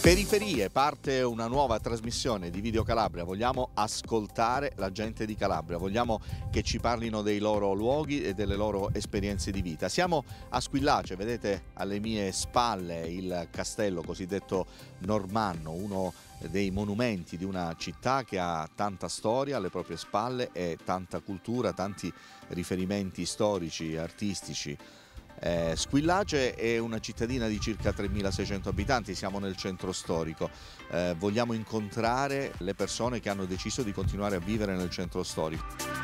Periferie, parte una nuova trasmissione di Video Calabria. Vogliamo ascoltare la gente di Calabria, vogliamo che ci parlino dei loro luoghi e delle loro esperienze di vita. Siamo a Squillace, vedete alle mie spalle il castello cosiddetto normanno, uno dei monumenti di una città che ha tanta storia alle proprie spalle e tanta cultura, tanti riferimenti storici, artistici. Squillace è una cittadina di circa 3.600 abitanti, siamo nel centro storico. Vogliamo incontrare le persone che hanno deciso di continuare a vivere nel centro storico.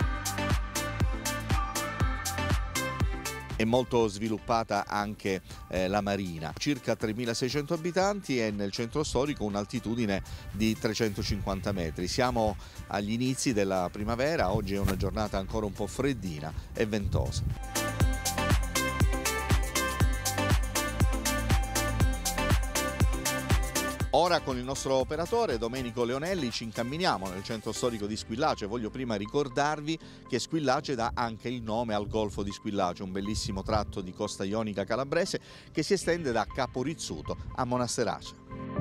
È molto sviluppata anche la marina, circa 3.600 abitanti e nel centro storico un'altitudine di 350 metri. Siamo agli inizi della primavera, oggi è una giornata ancora un po' freddina e ventosa. Ora con il nostro operatore Domenico Leonelli ci incamminiamo nel centro storico di Squillace. Voglio prima ricordarvi che Squillace dà anche il nome al Golfo di Squillace, un bellissimo tratto di costa ionica calabrese che si estende da Capo Rizzuto a Monasterace.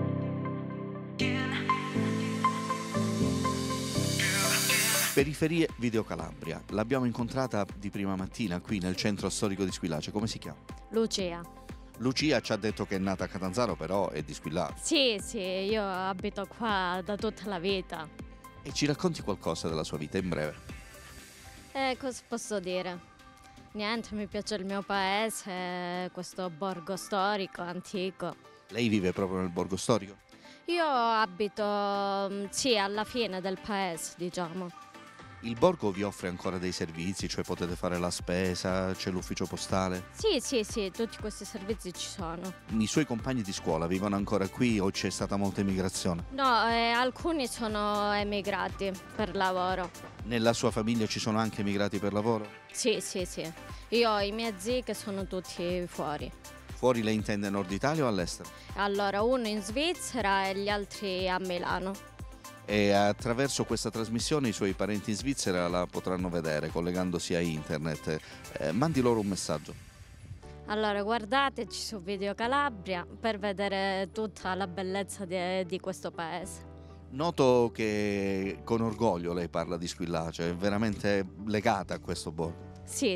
Periferie Video Calabria, l'abbiamo incontrata di prima mattina qui nel centro storico di Squillace. Come si chiama? Lucia. Lucia ci ha detto che è nata a Catanzaro, però è di Squillace. Sì, io abito qua da tutta la vita. E ci racconti qualcosa della sua vita in breve? Cosa posso dire? Niente, mi piace il mio paese, questo borgo storico, antico. Lei vive proprio nel borgo storico? Io abito, sì, alla fine del paese, diciamo. Il borgo vi offre ancora dei servizi, cioè potete fare la spesa, c'è l'ufficio postale? Sì, tutti questi servizi ci sono. I suoi compagni di scuola vivono ancora qui o c'è stata molta emigrazione? No, alcuni sono emigrati per lavoro. Nella sua famiglia ci sono anche emigrati per lavoro? Sì. Io ho i miei zii che sono tutti fuori. Fuori lei intende Nord Italia o all'estero? Allora, uno in Svizzera e gli altri a Milano. E attraverso questa trasmissione i suoi parenti in Svizzera la potranno vedere collegandosi a internet. Mandi loro un messaggio. Allora guardateci su Video Calabria per vedere tutta la bellezza di questo paese. Noto che con orgoglio lei parla di Squillace, è veramente legata a questo borgo. Sì.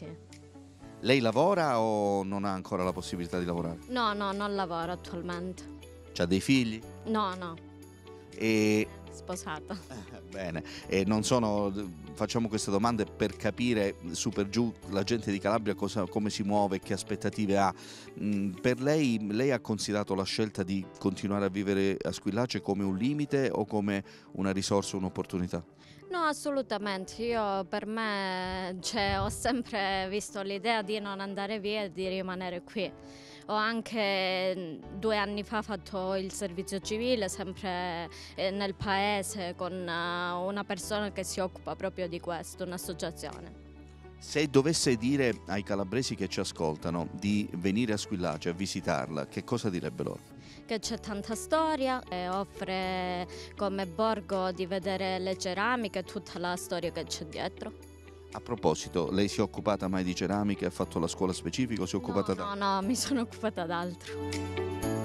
Lei lavora o non ha ancora la possibilità di lavorare? No, non lavoro attualmente. C'ha dei figli? No. E Sposata. bene, e non sono, facciamo queste domande per capire su per giù la gente di Calabria come si muove, che aspettative ha. Per lei ha considerato la scelta di continuare a vivere a Squillace come un limite o come una risorsa, un'opportunità? No, assolutamente. Io per me, ho sempre visto l'idea di non andare via e di rimanere qui. Ho anche 2 anni fa fatto il servizio civile, sempre nel paese, con una persona che si occupa proprio di questo, un'associazione. Se dovesse dire ai calabresi che ci ascoltano di venire a Squillace a visitarla, che cosa direbbe loro? Che c'è tanta storia, e offre come borgo di vedere le ceramiche e tutta la storia che c'è dietro. A proposito, lei si è occupata mai di ceramica? Ha fatto la scuola specifica o si è occupata d'altro? No, mi sono occupata d'altro.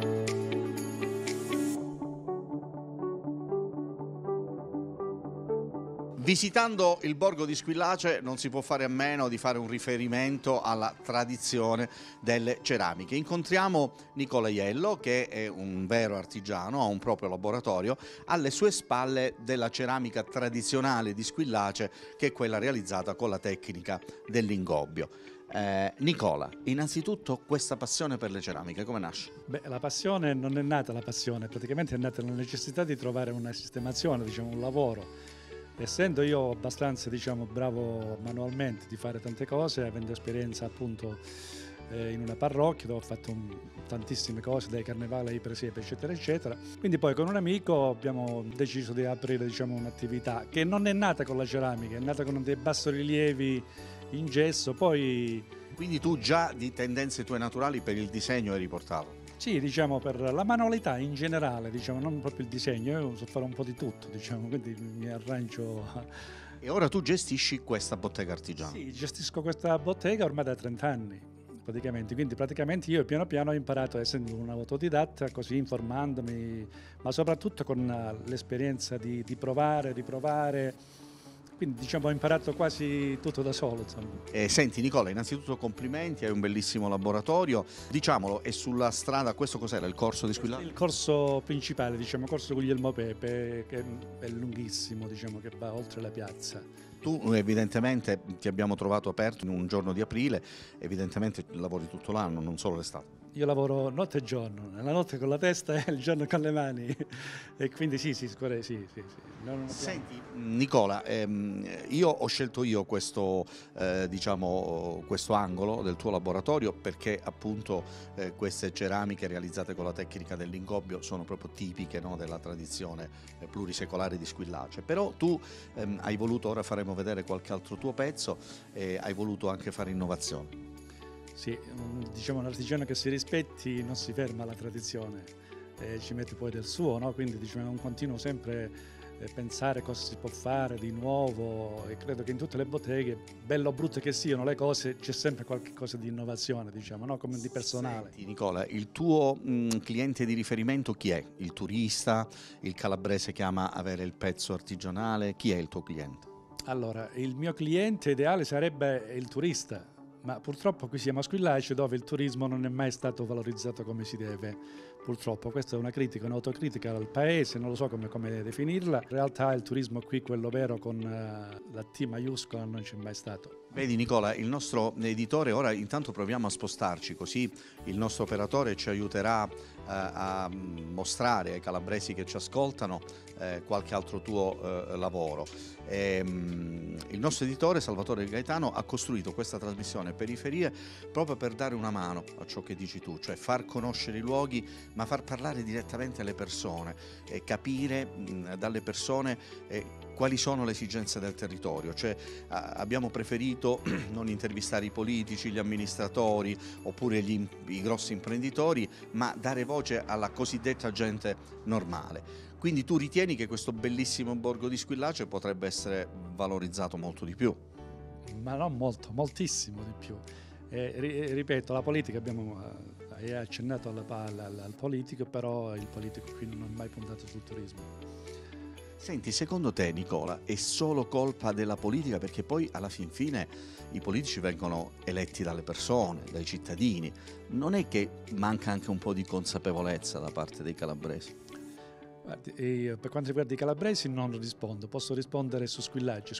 Visitando il borgo di Squillace non si può fare a meno di fare un riferimento alla tradizione delle ceramiche. Incontriamo Nicola Iello, che è un vero artigiano, ha un proprio laboratorio, alle sue spalle della ceramica tradizionale di Squillace, che è quella realizzata con la tecnica dell'ingobbio. Nicola, innanzitutto questa passione per le ceramiche, come nasce? La passione non è nata la passione, praticamente è nata la necessità di trovare una sistemazione, un lavoro. Essendo io abbastanza bravo manualmente di fare tante cose, avendo esperienza appunto in una parrocchia dove ho fatto tantissime cose, dai carnevali ai presepi eccetera, quindi poi con un amico abbiamo deciso di aprire un'attività che non è nata con la ceramica, è nata con dei bassorilievi in gesso, poi... Quindi tu già di tendenze tue naturali per il disegno eri portato? Sì, per la manualità in generale, non proprio il disegno, io so fare un po' di tutto, quindi mi arrangio. E ora tu gestisci questa bottega artigiana? Sì, gestisco questa bottega ormai da 30 anni. praticamente. Quindi praticamente io piano piano ho imparato, essendo un autodidatta, così informandomi, ma soprattutto con l'esperienza di provare, riprovare. Quindi diciamo ho imparato quasi tutto da solo, insomma. Senti Nicola, innanzitutto complimenti, hai un bellissimo laboratorio, diciamolo, è sulla strada, questo cos'era, il corso di squillaggio? Il corso principale, diciamo, corso Guglielmo Pepe, che è lunghissimo, diciamo, che va oltre la piazza. Tu evidentemente ti abbiamo trovato aperto in un giorno di aprile, evidentemente lavori tutto l'anno, non solo l'estate. Io lavoro notte e giorno, la notte con la testa e il giorno con le mani, e quindi sì. Senti Nicola, io ho scelto questo, diciamo, questo angolo del tuo laboratorio perché appunto queste ceramiche realizzate con la tecnica dell'ingobbio sono proprio tipiche, no, della tradizione plurisecolare di Squillace. Però tu hai voluto, ora faremo vedere qualche altro tuo pezzo, hai voluto anche fare innovazione. Sì, diciamo un artigiano che si rispetti non si ferma alla tradizione, ci mette poi del suo, no? Quindi diciamo, è un continuo sempre pensare cosa si può fare di nuovo, e credo che in tutte le botteghe, bello o brutte che siano le cose, c'è sempre qualche cosa di innovazione, diciamo, no? Come di personale. Senti, Nicola, il tuo cliente di riferimento chi è? Il turista, il calabrese che ama avere il pezzo artigianale? Chi è il tuo cliente? Allora, il mio cliente ideale sarebbe il turista, ma purtroppo qui siamo a Squillace dove il turismo non è mai stato valorizzato come si deve. Purtroppo questa è una critica, un'autocritica al paese, non lo so come definirla. In realtà il turismo qui, quello vero con la T maiuscola, non c'è mai stato. Vedi Nicola, il nostro editore, ora intanto proviamo a spostarci così il nostro operatore ci aiuterà a mostrare ai calabresi che ci ascoltano qualche altro tuo lavoro. Il nostro editore Salvatore Gaetano ha costruito questa trasmissione Periferie proprio per dare una mano a ciò che dici tu, cioè far conoscere i luoghi ma far parlare direttamente alle persone e capire dalle persone quali sono le esigenze del territorio. Cioè, abbiamo preferito non intervistare i politici, gli amministratori oppure i grossi imprenditori, ma dare voce alla cosiddetta gente normale. Quindi tu ritieni che questo bellissimo borgo di Squillace potrebbe essere valorizzato molto di più? Ma non molto, moltissimo di più. Ripeto, la politica hai accennato al politico, però il politico qui non ha mai puntato sul turismo. Senti, secondo te Nicola è solo colpa della politica, perché poi alla fin fine i politici vengono eletti dalle persone, dai cittadini, non è che manca anche un po' di consapevolezza da parte dei calabresi? Guardi, per quanto riguarda i calabresi non rispondo, posso rispondere su Squillace.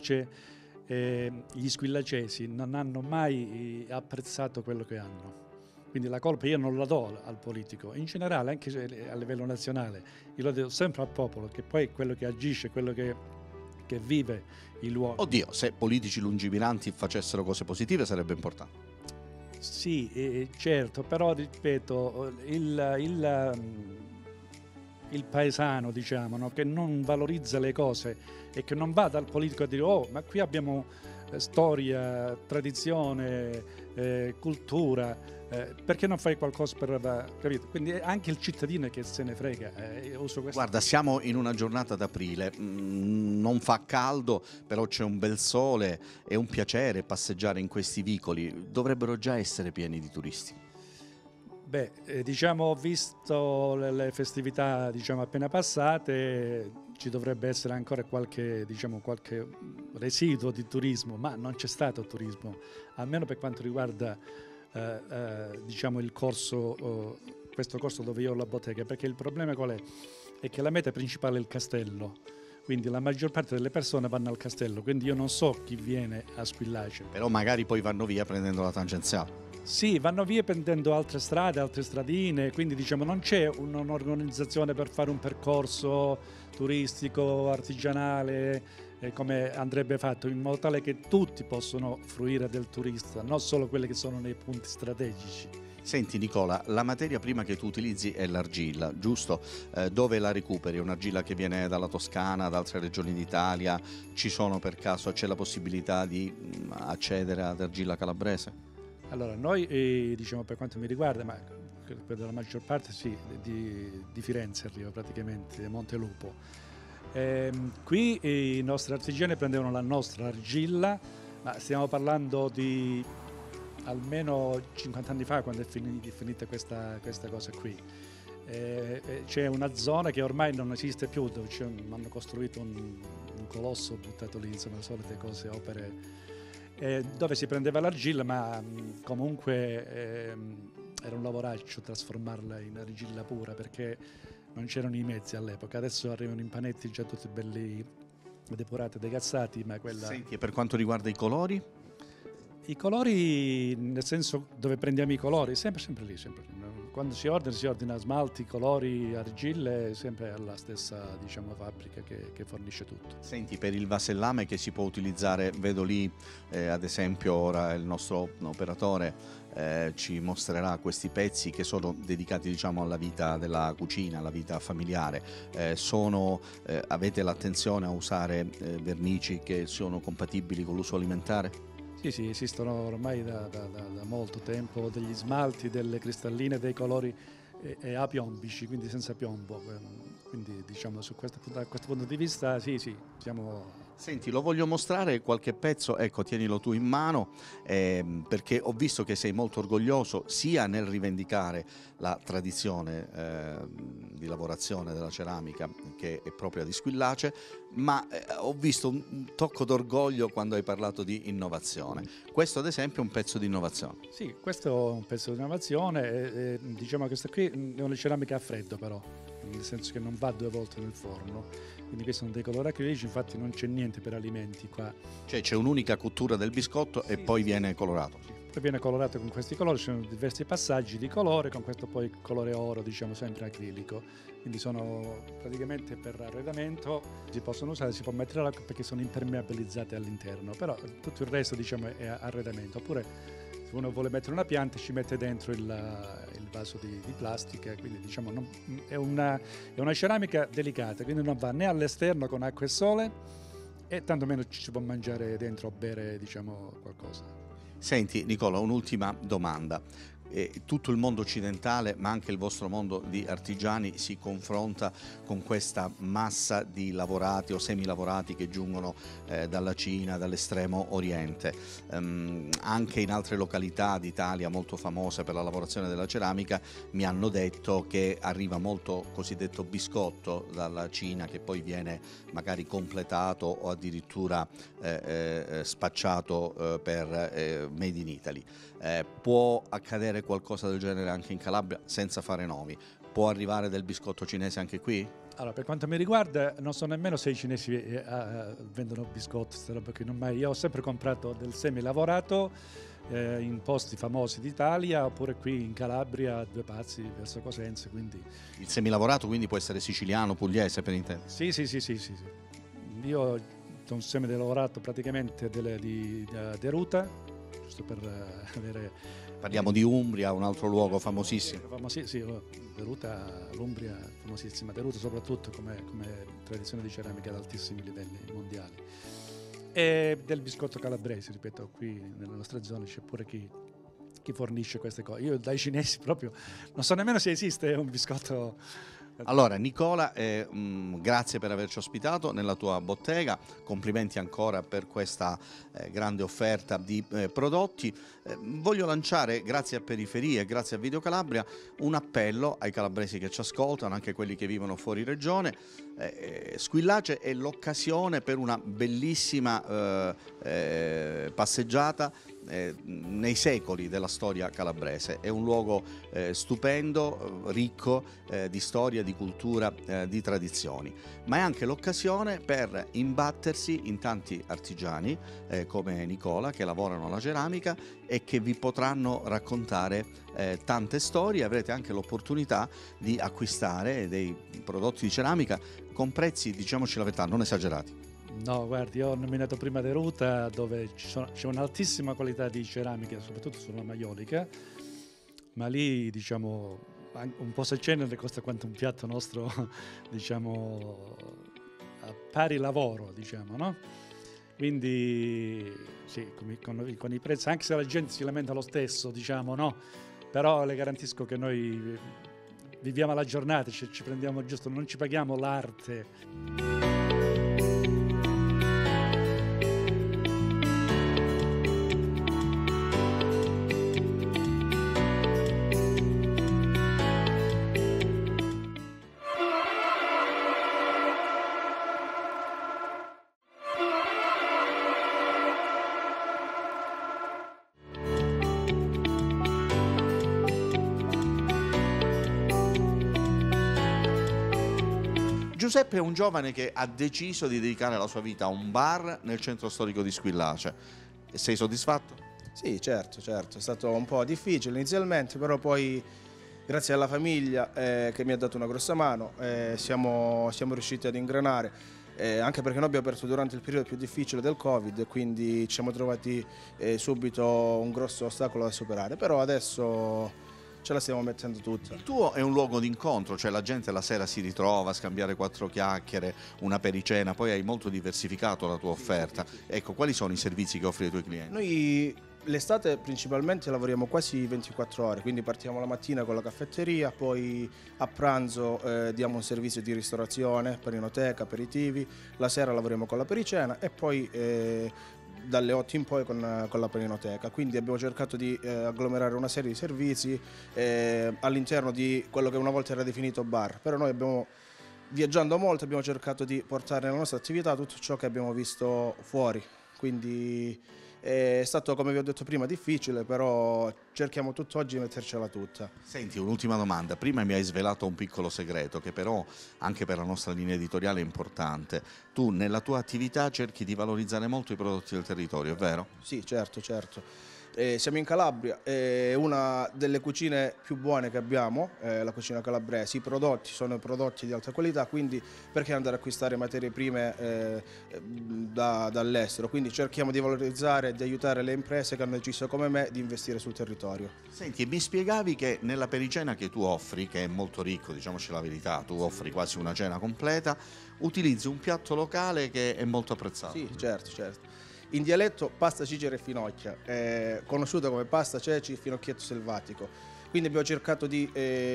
Gli squillacesi non hanno mai apprezzato quello che hanno. Quindi la colpa io non la do al politico, in generale anche a livello nazionale, io lo do sempre al popolo, che poi è quello che agisce, quello che vive i luoghi. Oddio, se politici lungimiranti facessero cose positive sarebbe importante. Sì, certo, però ripeto, il paesano, diciamo, no, che non valorizza le cose e che non va dal politico a dire oh, ma qui abbiamo storia, tradizione, cultura, perché non fai qualcosa per... capito? Quindi anche il cittadino che se ne frega. Uso questo. Guarda, siamo in una giornata d'aprile, non fa caldo, però c'è un bel sole, è un piacere passeggiare in questi vicoli, dovrebbero già essere pieni di turisti. Beh, diciamo, visto le festività diciamo, appena passate, ci dovrebbe essere ancora qualche residuo di turismo, ma non c'è stato turismo, almeno per quanto riguarda diciamo il corso, questo corso dove io ho la bottega, perché il problema qual è? È che la meta principale è il castello, quindi la maggior parte delle persone vanno al castello, quindi io non so chi viene a Squillace. Però magari poi vanno via prendendo la tangenziale. Sì, vanno via prendendo altre strade, altre stradine, quindi diciamo non c'è un'organizzazione per fare un percorso turistico, artigianale, come andrebbe fatto, in modo tale che tutti possono fruire del turista, non solo quelli che sono nei punti strategici. Senti Nicola, la materia prima che tu utilizzi è l'argilla, giusto? Dove la recuperi? È un'argilla che viene dalla Toscana, da altre regioni d'Italia? Ci sono per caso, c'è la possibilità di accedere ad argilla calabrese? Allora, noi diciamo per quanto mi riguarda, ma per la maggior parte sì, di Firenze arriva praticamente, di Montelupo. Qui i nostri artigiani prendevano la nostra argilla, ma stiamo parlando di almeno 50 anni fa, quando è finita questa cosa qui. C'è una zona che ormai non esiste più, dove hanno costruito un colosso buttato lì, insomma, le solite cose, opere, dove si prendeva l'argilla, ma comunque era un lavoraccio trasformarla in argilla pura, perché non c'erano i mezzi all'epoca. Adesso arrivano in panetti già tutti belli depurati, degazzati, ma quella... Senti, e per quanto riguarda i colori? I colori, nel senso, dove prendiamo i colori, sempre lì, sempre lì. Quando si ordina smalti, colori, argille, sempre alla stessa, diciamo, fabbrica che fornisce tutto. Senti, per il vasellame che si può utilizzare, vedo lì ad esempio ora il nostro operatore ci mostrerà questi pezzi che sono dedicati, diciamo, alla vita della cucina, alla vita familiare. Avete l'attenzione a usare vernici che sono compatibili con l'uso alimentare? Sì, esistono ormai da molto tempo degli smalti, delle cristalline, dei colori apiombici, quindi senza piombo. Quindi diciamo da questo punto di vista sì, siamo... Senti, lo voglio mostrare qualche pezzo, ecco, tienilo tu in mano, perché ho visto che sei molto orgoglioso sia nel rivendicare la tradizione di lavorazione della ceramica, che è propria di Squillace, ma ho visto un tocco d'orgoglio quando hai parlato di innovazione. Questo ad esempio è un pezzo di innovazione. Sì, questo è un pezzo di innovazione, diciamo che questa qui è una ceramica a freddo però, nel senso che non va 2 volte nel forno. Quindi questi sono dei colori acrilici, infatti non c'è niente per alimenti qua. Cioè c'è un'unica cottura del biscotto e poi viene colorato. Sì. Poi viene colorato con questi colori, ci sono diversi passaggi di colore, con questo poi colore oro, diciamo sempre acrilico. Quindi sono praticamente per arredamento, si possono usare, si può mettere l'acqua perché sono impermeabilizzate all'interno, però tutto il resto, diciamo, è arredamento. Oppure se uno vuole mettere una pianta ci mette dentro il vaso di plastica, quindi diciamo è una ceramica delicata, quindi non va né all'esterno con acqua e sole e tantomeno ci si può mangiare dentro o bere, diciamo, qualcosa. Senti Nicola, un'ultima domanda. Tutto il mondo occidentale, ma anche il vostro mondo di artigiani, si confronta con questa massa di lavorati o semilavorati che giungono dalla Cina, dall'estremo oriente. Anche in altre località d'Italia molto famose per la lavorazione della ceramica mi hanno detto che arriva molto cosiddetto biscotto dalla Cina, che poi viene magari completato o addirittura spacciato per Made in Italy. Può accadere qualcosa del genere anche in Calabria, senza fare nomi? Può arrivare del biscotto cinese anche qui? Allora, per quanto mi riguarda, non so nemmeno se i cinesi vendono biscotti, io ho sempre comprato del semi-lavorato in posti famosi d'Italia, oppure qui in Calabria, Due Pazzi, verso Cosenza, quindi... Il semilavorato quindi può essere siciliano, pugliese, per intendere? Sì. Io ho un semi-lavorato praticamente di Deruta, giusto per avere... Parliamo di Umbria, un altro luogo famosissimo. Sì, Deruta, l'Umbria, famosissima. Deruta soprattutto come tradizione di ceramica ad altissimi livelli mondiali. E del biscotto calabrese, ripeto, qui nelle nostre zone c'è pure chi fornisce queste cose. Io dai cinesi proprio non so nemmeno se esiste un biscotto. Allora Nicola, grazie per averci ospitato nella tua bottega, complimenti ancora per questa grande offerta di prodotti. Voglio lanciare, grazie a Periferie e grazie a Video Calabria, un appello ai calabresi che ci ascoltano, anche quelli che vivono fuori regione. Squillace è l'occasione per una bellissima passeggiata nei secoli della storia calabrese. È un luogo stupendo, ricco di storia, di cultura, di tradizioni, ma è anche l'occasione per imbattersi in tanti artigiani come Nicola, che lavorano alla ceramica e che vi potranno raccontare tante storie. Avrete anche l'opportunità di acquistare dei prodotti di ceramica con prezzi, diciamoci la verità, non esagerati. No, guardi, io ho nominato prima Deruta, dove c'è un'altissima qualità di ceramica, soprattutto sulla maiolica, ma lì, diciamo, un po' se cenere costa quanto un piatto nostro, diciamo, a pari lavoro, diciamo, no? Quindi, sì, con i prezzi, anche se la gente si lamenta lo stesso, diciamo, no? Però le garantisco che noi viviamo la giornata, ci prendiamo giusto, non ci paghiamo l'arte. Giuseppe è un giovane che ha deciso di dedicare la sua vita a un bar nel centro storico di Squillace. Sei soddisfatto? Sì, certo, certo, è stato un po' difficile inizialmente, però poi grazie alla famiglia che mi ha dato una grossa mano siamo riusciti ad ingranare, anche perché noi abbiamo aperto durante il periodo più difficile del Covid, quindi ci siamo trovati subito un grosso ostacolo da superare, però adesso ce la stiamo mettendo tutta. Il tuo è un luogo di incontro, cioè la gente la sera si ritrova a scambiare 4 chiacchiere, una pericena, poi hai molto diversificato la tua offerta. Ecco, quali sono i servizi che offri ai tuoi clienti? Noi l'estate principalmente lavoriamo quasi 24 ore, quindi partiamo la mattina con la caffetteria, poi a pranzo diamo un servizio di ristorazione, paninoteca, aperitivi, la sera lavoriamo con la pericena e poi dalle 8 in poi con la paninoteca, quindi abbiamo cercato di agglomerare una serie di servizi all'interno di quello che una volta era definito bar, però noi viaggiando molto abbiamo cercato di portare nella nostra attività tutto ciò che abbiamo visto fuori, quindi è stato, come vi ho detto prima, difficile, però cerchiamo tutt'oggi di mettercela tutta. Senti, un'ultima domanda. Prima mi hai svelato un piccolo segreto che però anche per la nostra linea editoriale è importante. Tu nella tua attività cerchi di valorizzare molto i prodotti del territorio, è vero? Sì, certo, certo. Siamo in Calabria, è una delle cucine più buone che abbiamo, la cucina calabrese. I prodotti sono prodotti di alta qualità, quindi perché andare a acquistare materie prime dall'estero? Quindi cerchiamo di valorizzare e di aiutare le imprese che hanno deciso come me di investire sul territorio. Senti, e mi spiegavi che nella pericena che tu offri, che è molto ricco, diciamoci la verità, tu offri quasi una cena completa, utilizzi un piatto locale che è molto apprezzato. Sì, certo, certo. In dialetto pasta cicera e finocchia, conosciuta come pasta ceci e finocchietto selvatico. Quindi abbiamo cercato di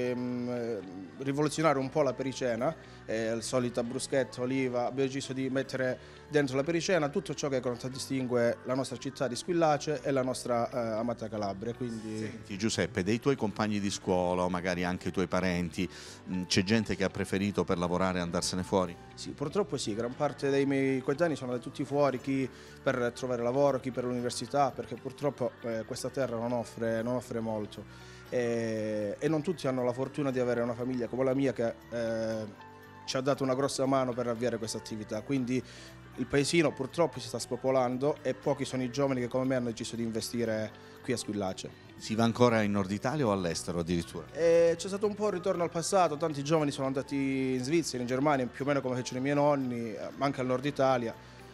rivoluzionare un po' la pericena, la solita bruschetta, oliva, abbiamo deciso di mettere dentro la pericena tutto ciò che contraddistingue la nostra città di Squillace e la nostra amata Calabria. Quindi... Senti, Giuseppe, dei tuoi compagni di scuola o magari anche i tuoi parenti, c'è gente che ha preferito per lavorare andarsene fuori? Sì, purtroppo sì, gran parte dei miei coetanei sono andati tutti fuori, chi per trovare lavoro, chi per l'università, perché purtroppo questa terra non offre molto. E non tutti hanno la fortuna di avere una famiglia come la mia che ci ha dato una grossa mano per avviare questa attività, quindi il paesino purtroppo si sta spopolando e pochi sono i giovani che come me hanno deciso di investire qui a Squillace. Si va ancora in Nord Italia o all'estero addirittura? C'è stato un po' un ritorno al passato, tanti giovani sono andati in Svizzera, in Germania, più o meno come fecero i miei nonni, ma anche al Nord Italia,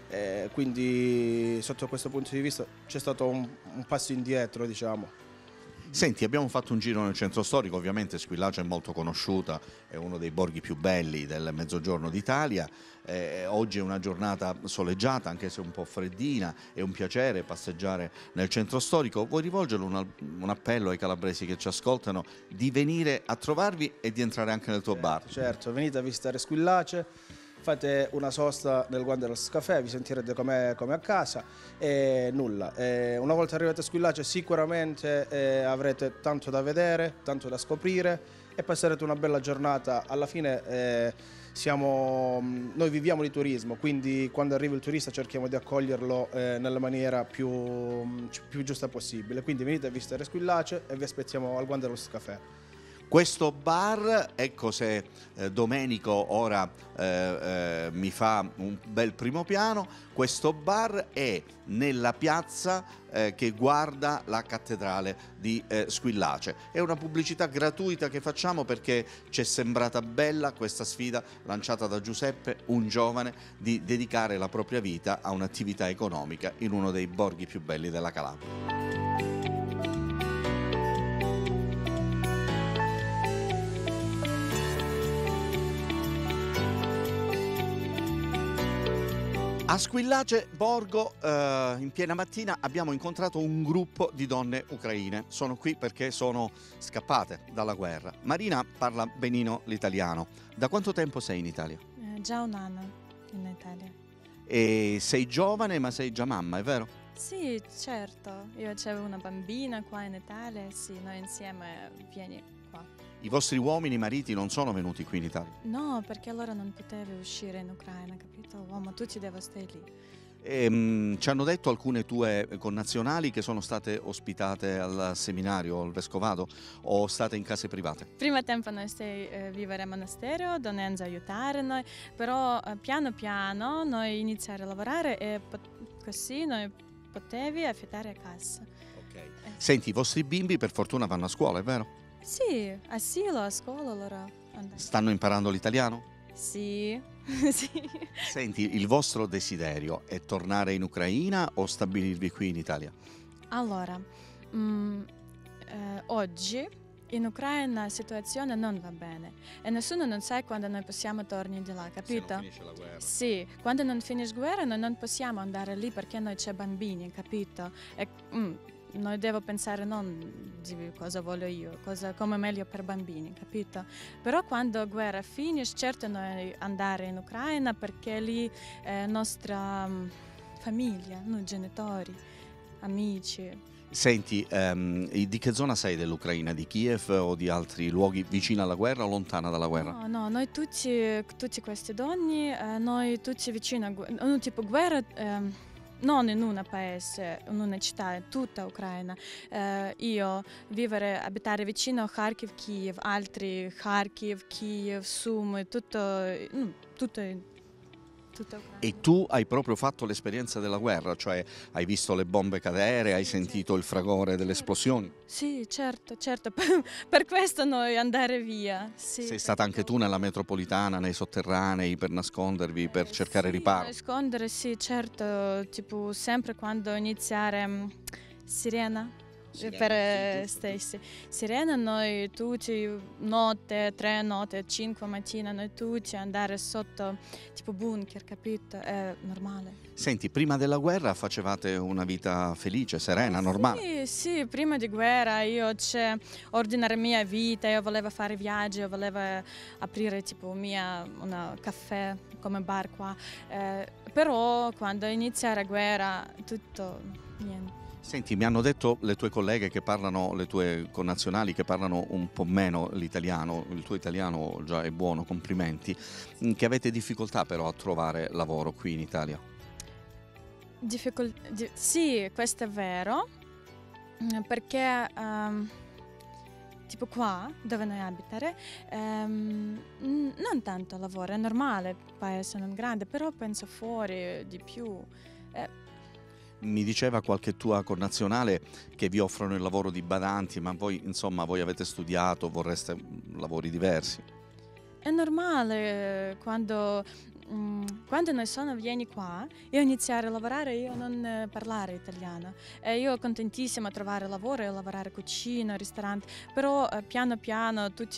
quindi sotto questo punto di vista c'è stato un passo indietro, diciamo. Senti, abbiamo fatto un giro nel centro storico, ovviamente Squillace è molto conosciuta, è uno dei borghi più belli del Mezzogiorno d'Italia, oggi è una giornata soleggiata, anche se un po' freddina, è un piacere passeggiare nel centro storico. Vuoi rivolgere un appello ai calabresi che ci ascoltano di venire a trovarvi e di entrare anche nel tuo bar? Certo, venite a visitare Squillace, fate una sosta nel Wanderers Café, vi sentirete come a casa e nulla. Una volta arrivate a Squillace sicuramente avrete tanto da vedere, tanto da scoprire e passerete una bella giornata. Alla fine noi viviamo di turismo, quindi quando arriva il turista cerchiamo di accoglierlo nella maniera più giusta possibile. Quindi venite a visitare Squillace e vi aspettiamo al Wanderers Café. Questo bar, ecco se Domenico ora mi fa un bel primo piano, questo bar è nella piazza che guarda la cattedrale di Squillace. È una pubblicità gratuita che facciamo perché ci è sembrata bella questa sfida lanciata da Giuseppe, un giovane, di dedicare la propria vita a un'attività economica in uno dei borghi più belli della Calabria. A Squillace Borgo, in piena mattina, abbiamo incontrato un gruppo di donne ucraine. Sono qui perché sono scappate dalla guerra. Marina parla benino l'italiano. Da quanto tempo sei in Italia? Già un anno in Italia. E sei giovane ma sei già mamma, è vero? Sì, certo. Io avevo una bambina qua in Italia, sì, noi insieme vieni qua. I vostri uomini, mariti non sono venuti qui in Italia? No, perché allora non potevi uscire in Ucraina, capito? Uomo, tu ci devi stare lì. Ci hanno detto alcune tue connazionali che sono state ospitate al seminario, al vescovado, o state in case private? Prima tempo noi stai vivere a monastero, donenza aiutare noi, però piano piano noi iniziare a lavorare e così noi potevi affittare a casa. Ok. Senti, i vostri bimbi per fortuna vanno a scuola, è vero? Sì, asilo, a scuola loro andano. Stanno imparando l'italiano? Sì, sì. Senti, il vostro desiderio è tornare in Ucraina o stabilirvi qui in Italia? Allora, oggi in Ucraina la situazione non va bene e nessuno non sa quando noi possiamo tornare di là, capito? Se non finisce la guerra. Sì, quando non finisce la guerra noi non possiamo andare lì perché noi c'è bambini, capito? E, noi devo pensare non di cosa voglio io, come meglio per bambini, capito? Però quando la guerra finisce, certo noi andare in Ucraina perché lì è nostra famiglia, noi genitori, amici. Senti, di che zona sei dell'Ucraina? Di Kiev o di altri luoghi vicini alla guerra o lontana dalla guerra? No, no, noi tutti queste donne, noi tutti vicino a tipo guerra. Non in un paese, in una città, in tutta Ucraina. Io abitare vicino a Kharkiv, Kiev, altri Kharkiv, Kiev, Sumy, tutta Ucraina. E tu hai proprio fatto l'esperienza della guerra, cioè hai visto le bombe cadere, hai sentito il fragore delle esplosioni? Sì, certo, per questo noi andare via. Sì, Sei stata anche tu nella metropolitana, nei sotterranei, per nascondervi, per cercare riparo? Nascondere, sì, certo, tipo sempre quando iniziare sirena. Per stessi. Sirena noi tutti, notte, 3 notte, 5 mattina, noi tutti andare sotto tipo bunker, capito? È normale. Senti, prima della guerra facevate una vita felice, serena, normale? Sì, prima di guerra io ordinare mia vita, io volevo fare viaggi, io volevo aprire tipo un caffè come bar qua, però quando inizia la guerra tutto niente. Senti, mi hanno detto le tue colleghe che parlano, le tue connazionali che parlano un po' meno l'italiano, il tuo italiano già è buono, complimenti, che avete difficoltà però a trovare lavoro qui in Italia. Sì, questo è vero, perché tipo qua dove noi abitare non tanto lavoro, è normale, il paese non è grande, però penso fuori di più. Mi diceva qualche tua connazionale che vi offrono il lavoro di badanti, ma voi insomma voi avete studiato, vorreste lavori diversi. È normale quando noi vieni qua, io iniziare a lavorare, io non parlare italiano. E io contentissima a trovare lavoro e lavorare cucina, ristorante, però piano piano tutti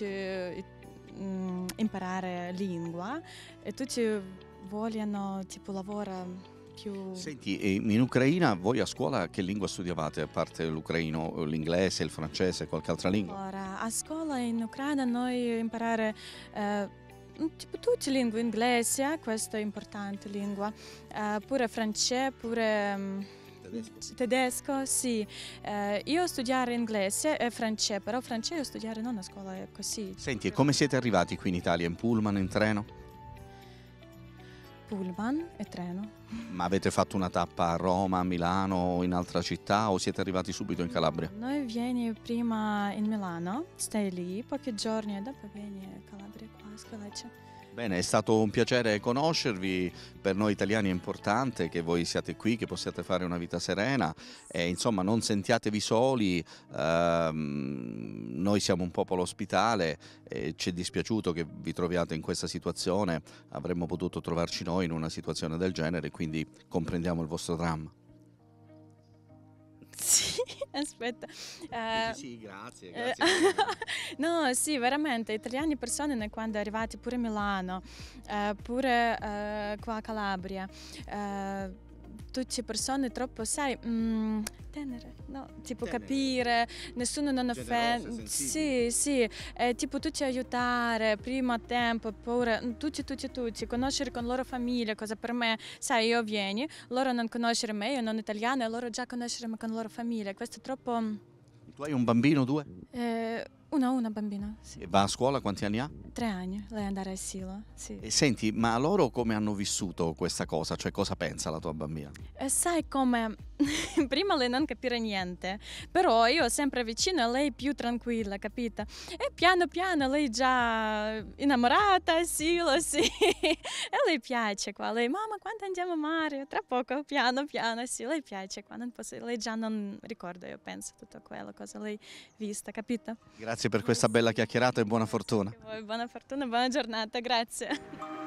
imparare lingua e tutti vogliono tipo lavoro. Senti, in Ucraina voi a scuola che lingua studiavate, a parte l'ucraino, l'inglese, il francese, qualche altra lingua? Allora, a scuola in Ucraina noi imparare tipo tutte le lingue, inglese, questa è importante lingua, pure francese, pure tedesco, sì. Io studiare inglese e francese, però francese io studiare non a scuola, è così. Senti, e come siete arrivati qui in Italia? In pullman, in treno? Pullman e treno. Ma avete fatto una tappa a Roma, a Milano o in altra città o siete arrivati subito in Calabria? Noi vieni prima in Milano, stai lì pochi giorni e dopo vieni a Calabria qua a Scaleccia. Bene, è stato un piacere conoscervi, per noi italiani è importante che voi siate qui, che possiate fare una vita serena e insomma non sentiatevi soli, noi siamo un popolo ospitale e ci è dispiaciuto che vi troviate in questa situazione, avremmo potuto trovarci noi in una situazione del genere, quindi comprendiamo il vostro dramma. Sì, aspetta. Sì, grazie. No, sì, veramente, italiani persone noi quando arrivati pure a Milano, pure qua a Calabria, tutte persone troppo, sai, tenere, no? Tipo Tenere. Capire, nessuno non offende. Sì, tipo tutti aiutare, prima tempo, pure, tutti, conoscere con loro famiglia, cosa per me, sai, io vieni, loro non conoscere me, io non italiana, e loro già conoscere me con loro famiglia, questo è troppo. Tu hai un bambino, 2? Una bambina, sì. E va a scuola, quanti anni ha? 3 anni, lei andare all'asilo, sì. E senti, ma loro come hanno vissuto questa cosa? Cioè, cosa pensa la tua bambina? E sai come, prima lei non capire niente, però io sempre vicino a lei più tranquilla, capita? E piano piano lei già innamorata, asilo, sì. E lei piace qua, lei, mamma quando andiamo a mare? Tra poco, piano piano, sì, lei piace qua, non posso, lei già non ricorda, io penso, tutto quello, cosa lei vista, capito? Grazie per questa bella chiacchierata e buona fortuna. Buona fortuna, buona giornata, grazie.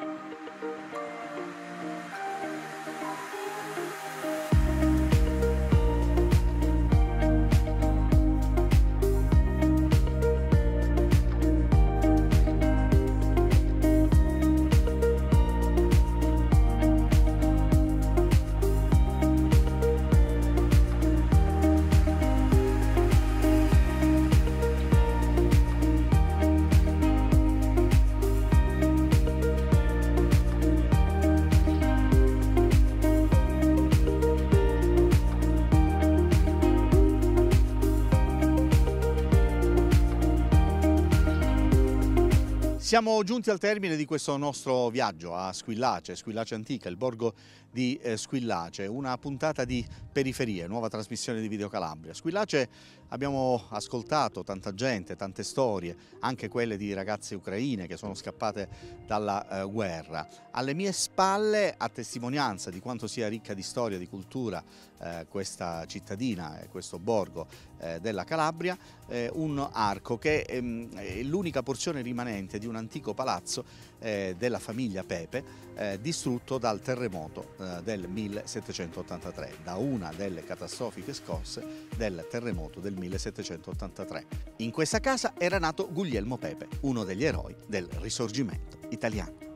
Siamo giunti al termine di questo nostro viaggio a Squillace, Squillace Antica, il borgo di Squillace, una puntata di Periferie, nuova trasmissione di Video Calabria. Squillace abbiamo ascoltato tanta gente, tante storie, anche quelle di ragazze ucraine che sono scappate dalla guerra. Alle mie spalle, a testimonianza di quanto sia ricca di storia, di cultura, questa cittadina e questo borgo della Calabria, un arco che è l'unica porzione rimanente di un antico palazzo della famiglia Pepe, distrutto dal terremoto del 1783, da una delle catastrofiche scosse del terremoto del 1783. In questa casa era nato Guglielmo Pepe, uno degli eroi del Risorgimento italiano.